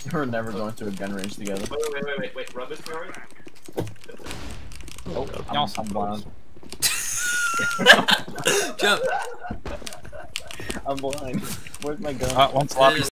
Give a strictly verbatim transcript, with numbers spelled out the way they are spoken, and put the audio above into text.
We're never going to a gun range together. Wait, wait, wait, wait, wait, run this for me. Oh, I'm, Y'all I'm blind. Jump. I'm blind. Where's my gun? Uh, one slot.